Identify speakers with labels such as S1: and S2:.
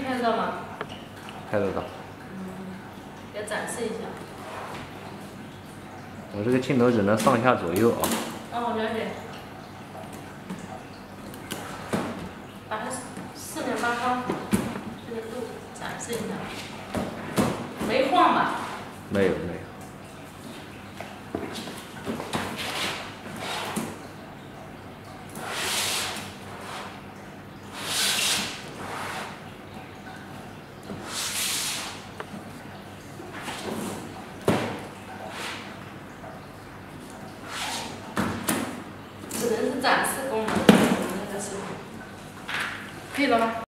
S1: 拍得到吗？
S2: 拍得到。
S1: 要展示一下。
S2: 我这个镜头只能上下左右啊。
S1: 哦，了解。把它四面八方这个路展示一下。没晃吧？
S2: 没有。
S1: 只能是展示功能，那个视频，可以了吗？